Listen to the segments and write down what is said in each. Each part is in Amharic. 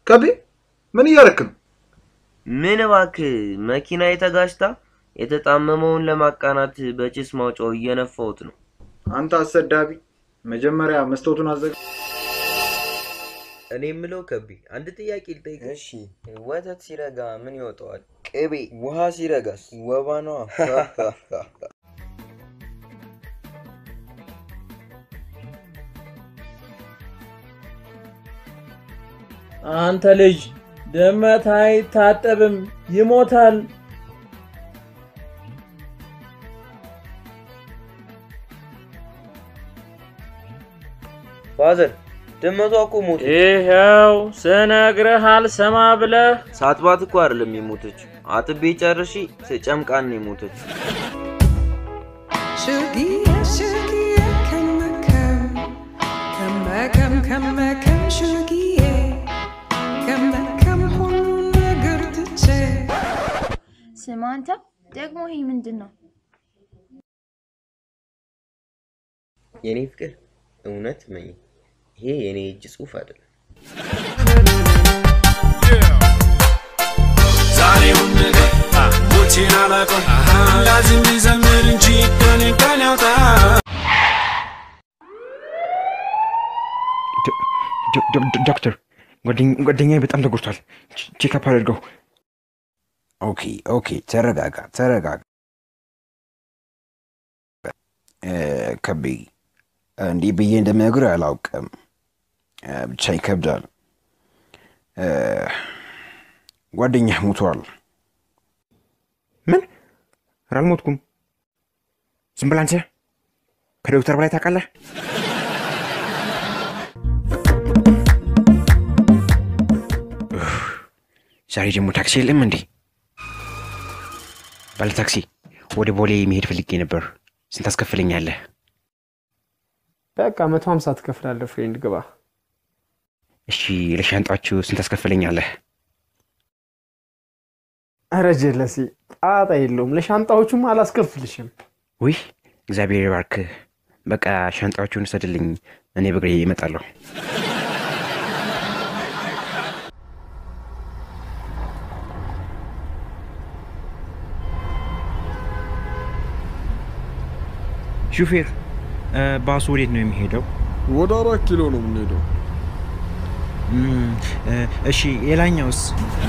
ከቤ ምን እያረክ ነው? ምን እባክህ መኪና የተጋጭታ የተጣመመውን ለማቃናት በጭስ ማውጫው እየነፋውት ነው። አንተ አሰዳቢ መጀመሪያ መስታወቱን አዘጋ። እኔ የምለው ከቤ አንድ ጥያቄ ልጠይቅ። እሺ ወተት ሲረጋ ምን ይወጣዋል? ቅቤ። ውሃ ሲረጋስ? ወባ ነው። አንተ ልጅ ድመት አይታጠብም ይሞታል። ፋዘር ድመቷ እኮ ሞተች። ይሄው ስነግርህ አልሰማ ብለህ ሳጥባት እኮ አይደለም የሞተች አጥቤ ጨርሺ ስጨምቃን ነው የሞተች። ስማ አንተ ደግሞ ይሄ ምንድነው? የኔ ፍቅር እውነት ነኝ። ይሄ የኔ እጅ ጽሁፍ አይደለም። ዛሬውን ነገር ሞቼን አላውቅም ላዝም ቢዘምር እንጂ ከኔ ቀን ያውጣ። ዶክተር ጓደኛዬ በጣም ተጎድቷል። ቼክአፕ አድርገው። ኦኬ ተረጋጋ። ከቤ እንዲህ ብዬ እንደምነግርህ አላውቅም። ብቻ ይከብዳል። ጓደኛህ ሞቷል። ምን? አልሞትኩም። ዝም ብለህ አንተ ከዶክተር በላይ ታውቃለህ? ዛሬ ደግሞ ታክሲ የለም እንዴ? ባለ ታክሲ ወደ ቦሌ መሄድ ፈልጌ ነበር። ስንት ታስከፍለኛለህ? በቃ 150 ትከፍላለህ ፍሬንድ ግባ። እሺ ለሻንጣችሁ ስንት ታስከፍለኛለህ? ኧረ ጀለሲ ጣጣ የለውም። ለሻንጣዎቹም አላስከፍልሽም። ውይ እግዚአብሔር ይባርክህ። በቃ ሻንጣዎቹን ሰድልኝ፣ እኔ በእግሬ እመጣለሁ። ሹፌር ባሱ ወዴት ነው የሚሄደው? ወደ 4 ኪሎ ነው የምንሄደው። እሺ የላኛውስ?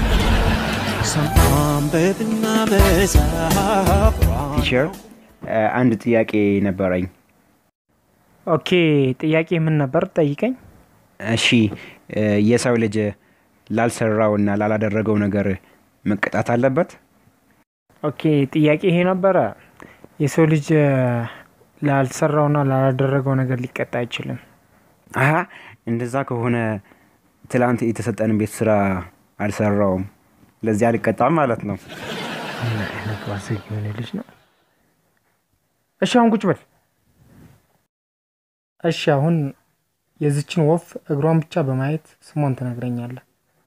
ቲቸር አንድ ጥያቄ ነበረኝ። ኦኬ ጥያቄ ምን ነበር? ጠይቀኝ። እሺ የሰው ልጅ ላልሰራውና ላላደረገው ነገር መቀጣት አለበት? ኦኬ ጥያቄ ይሄ ነበር። የሰው ልጅ ላልሰራውና ላላደረገው ነገር ሊቀጣ አይችልም። አሃ እንደዛ ከሆነ ትላንት የተሰጠን ቤት ስራ አልሰራውም፣ ለዚህ አልቀጣም ማለት ነው። እኔ ዋሰኝ የሆነ ልጅ ነው። እሺ አሁን ቁጭ በል። እሺ አሁን የዚችን ወፍ እግሯን ብቻ በማየት ስሟን ትነግረኛለህ።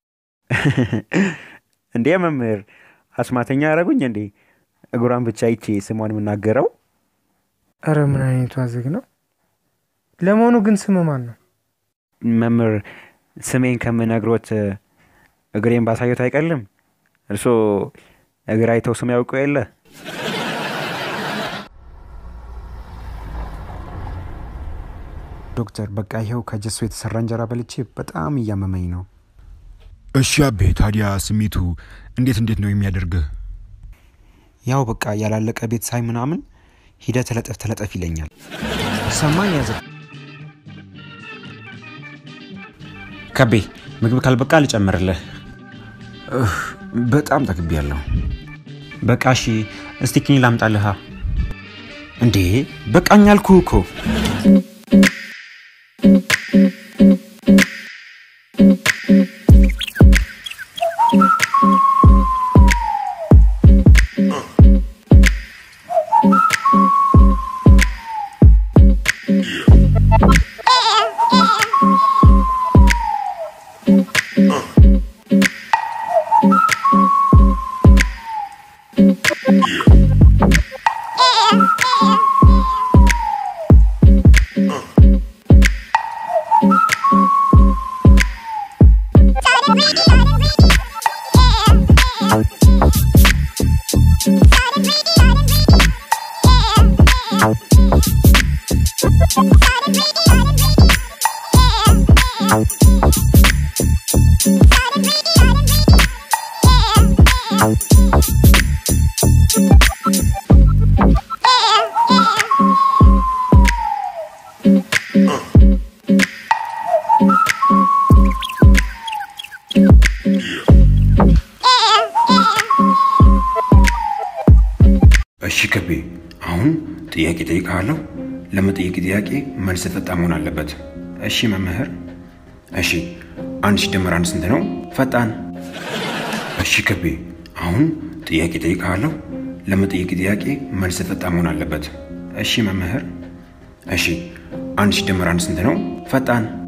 እንዴ መምህር አስማተኛ ያረጉኝ እንዴ? እግሯን ብቻ አይቼ ስሟን የምናገረው? ኧረ ምን አይነቱ አዝግ ነው። ለመሆኑ ግን ስም ማን ነው? መምህር ስሜን ከምነግሮት እግሬን ባሳየት አይቀልም? እርሶ እግር አይተው ስም ያውቁ የለ? ዶክተር በቃ ይሄው ከጀሶ የተሰራ እንጀራ በልቼ በጣም እያመመኝ ነው። እሺ አቤ ታዲያ ስሜቱ እንዴት ነው የሚያደርግህ? ያው በቃ ያላለቀ ቤት ሳይ ምናምን ሂደህ ተለጠፍ ይለኛል። ሰማኝ ያዘ። ከቤ ምግብ ካልበቃ ልጨምርልህ። በጣም ጠግቤያለሁ። በቃ እሺ እስቲ ክኒ ላምጣልህ። እንዴ በቃኝ አልኩህ እኮ። እሺ ከቤ አሁን ጥያቄ ጠይቃለሁ ለመጠየቅ ጥያቄ መልስ ፈጣን መሆን አለበት እሺ መምህር እሺ 1 ሲደመር 1 ስንት ነው ፈጣን እሺ ከቤ አሁን ጥያቄ ጠይቃለሁ ለመጠየቅ ጥያቄ መልስ ፈጣን መሆን አለበት እሺ መምህር እሺ 1 ሲደመር 1 ስንት ነው ፈጣን